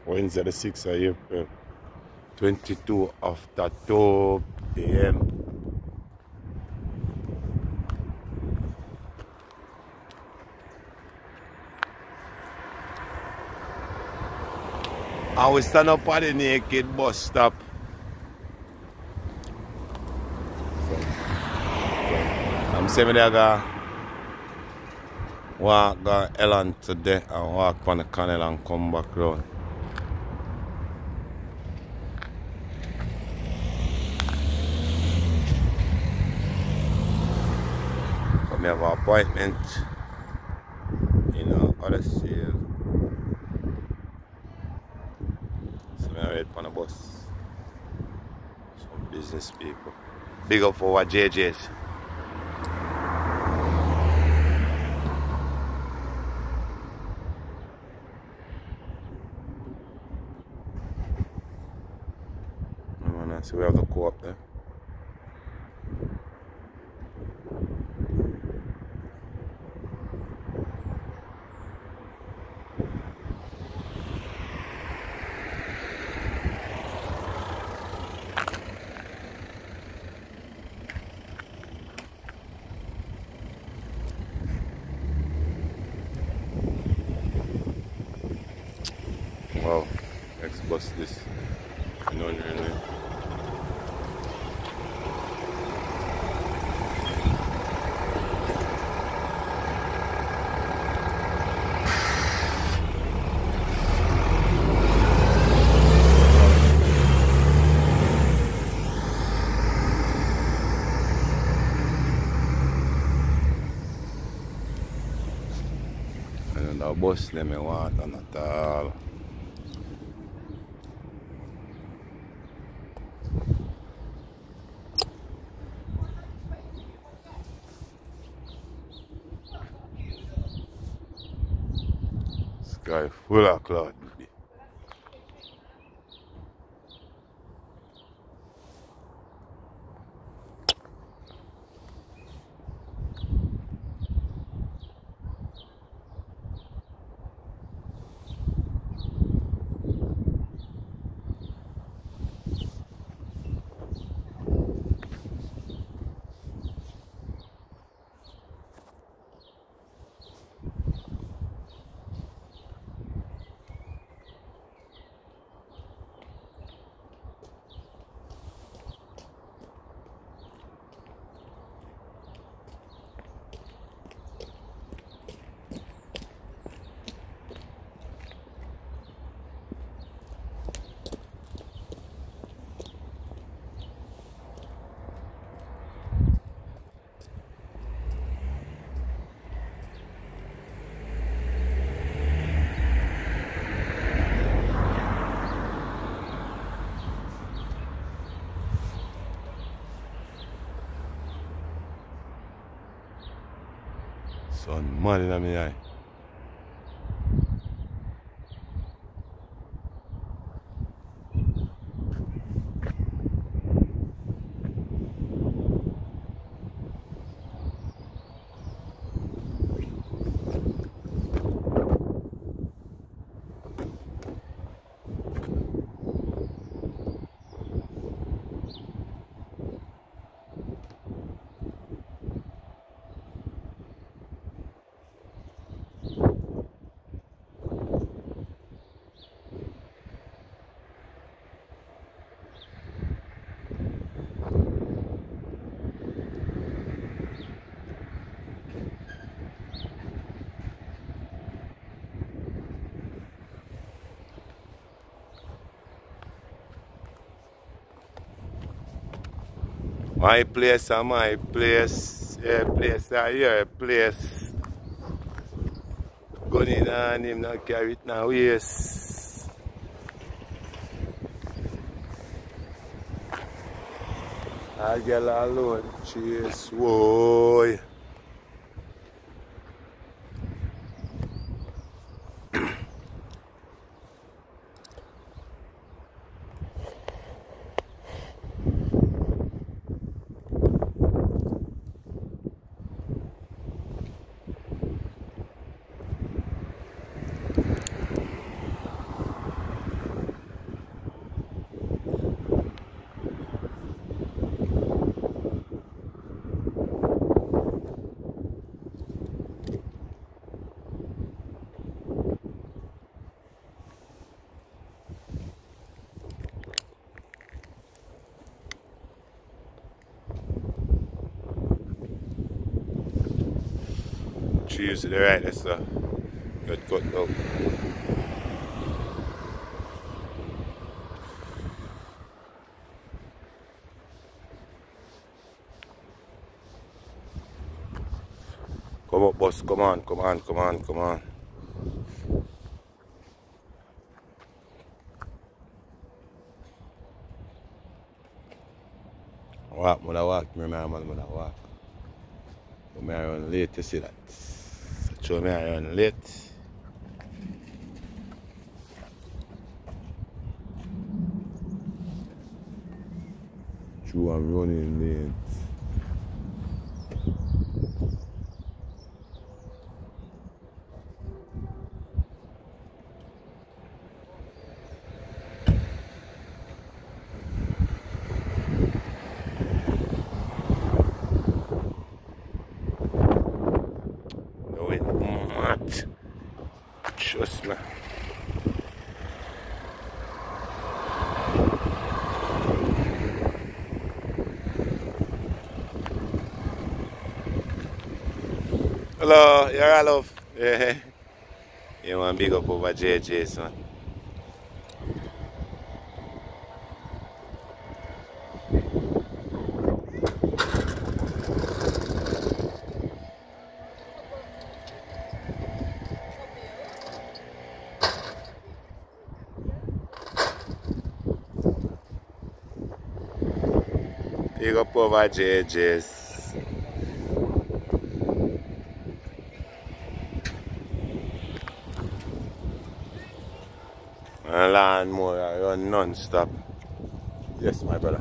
Wednesday the 6th of April, 22 after 2 p.m. And we stand up at the Naked bus stop. I'm saying I go walk down Ellen today and walk on the canal and come back round. But I have an appointment in other sale. So I wait for the bus. Some business people. Big up for our JJs. So we have the co-op there. Wow, next bus this. You know what I mean? And the bus let me want and at all. Sky full of cloud. Sun mad in my eye. My place and my place, yeah, place and your place. Gun in and him not carry it now, yes. I get alone, chase, boy. she used to the right, that's got cut out. Come up, boss, come on, come on, come on, come on. Walk, mother walk, me man, mother walk. But me I run late, you see that. Show me I run late. True, I'm running late. No, it's mad. Trust me. Hello, you're all love. Yeah. You want to big up over JJ, son. Big up over JJ's. And lawnmower, I run non-stop. Yes, my brother.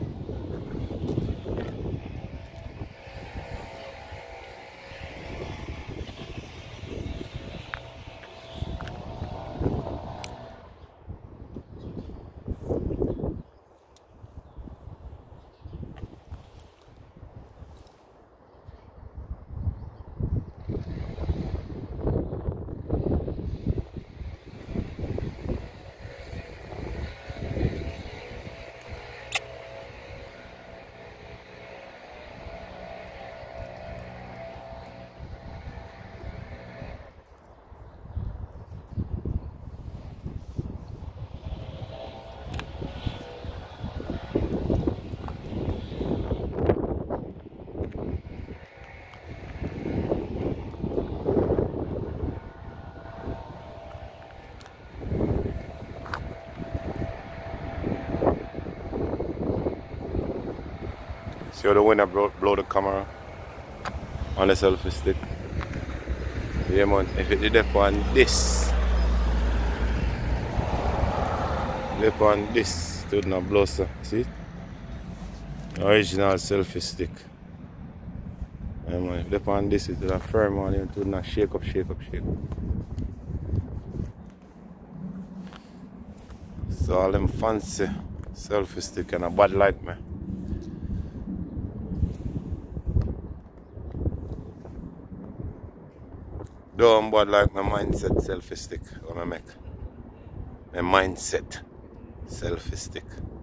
See how the wind blow the camera on the selfie stick. Yeah man, if it did up on this, dip on this, it would not blow, so see it? Original selfie stick. Yeah man, if dip on this, it would have firm on it, would not shake up, shake up, shake up. So all them fancy selfie stick and a bad like me. Don't bad like my mindset selfie stick what I make. My mindset selfie stick.